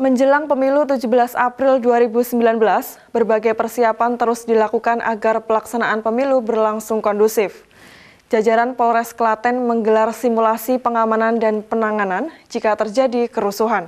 Menjelang pemilu 17 April 2019, berbagai persiapan terus dilakukan agar pelaksanaan pemilu berlangsung kondusif. Jajaran Polres Klaten menggelar simulasi pengamanan dan penanganan jika terjadi kerusuhan.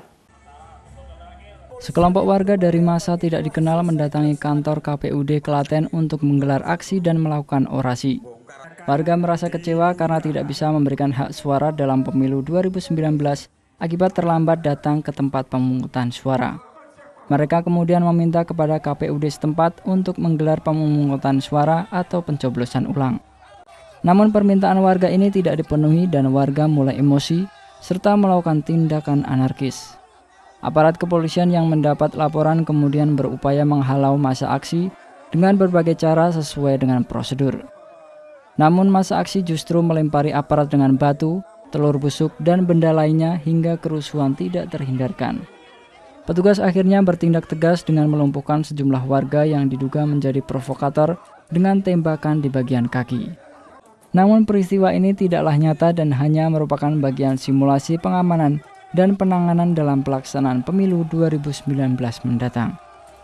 Sekelompok warga dari masa tidak dikenal mendatangi kantor KPUD Klaten untuk menggelar aksi dan melakukan orasi. Warga merasa kecewa karena tidak bisa memberikan hak suara dalam pemilu 2019 akibat terlambat datang ke tempat pemungutan suara. Mereka kemudian meminta kepada KPUD setempat untuk menggelar pemungutan suara atau pencoblosan ulang. Namun permintaan warga ini tidak dipenuhi dan warga mulai emosi serta melakukan tindakan anarkis. Aparat kepolisian yang mendapat laporan kemudian berupaya menghalau massa aksi dengan berbagai cara sesuai dengan prosedur. Namun massa aksi justru melempari aparat dengan batu, telur busuk, dan benda lainnya hingga kerusuhan tidak terhindarkan. Petugas akhirnya bertindak tegas dengan melumpuhkan sejumlah warga yang diduga menjadi provokator dengan tembakan di bagian kaki. Namun peristiwa ini tidaklah nyata dan hanya merupakan bagian simulasi pengamanan dan penanganan dalam pelaksanaan pemilu 2019 mendatang.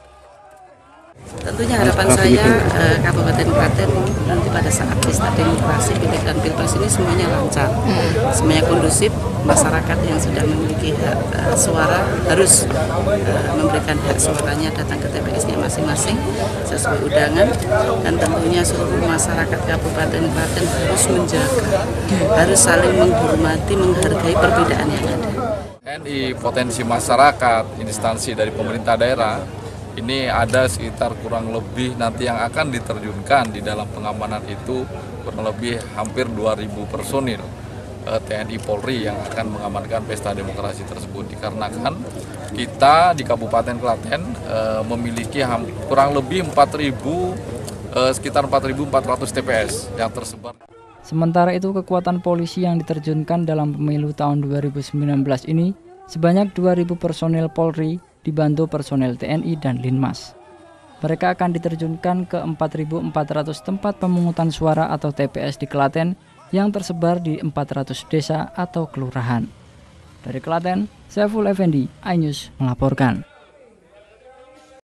Tentunya harapan saya Kabupaten Klaten nanti pada saat pesta demokrasi pileg dan pilpres ini semuanya lancar, semuanya kondusif. Masyarakat yang sudah memiliki hak suara harus memberikan hak suaranya, datang ke TPS-nya masing-masing sesuai undangan, dan tentunya seluruh masyarakat Kabupaten Klaten harus menjaga, harus saling menghormati, menghargai perbedaan yang ada. TNI, potensi masyarakat, instansi dari pemerintah daerah, ini ada sekitar kurang lebih nanti yang akan diterjunkan di dalam pengamanan itu kurang lebih hampir 2.000 personil TNI Polri yang akan mengamankan pesta demokrasi tersebut. Dikarenakan kita di Kabupaten Klaten memiliki kurang lebih sekitar 4.400 TPS yang tersebar. Sementara itu kekuatan polisi yang diterjunkan dalam pemilu tahun 2019 ini sebanyak 2.000 personil Polri dibantu personel TNI dan Linmas. Mereka akan diterjunkan ke 4.400 tempat pemungutan suara atau TPS di Klaten yang tersebar di 400 desa atau kelurahan. Dari Klaten, Saiful Effendi, iNews melaporkan.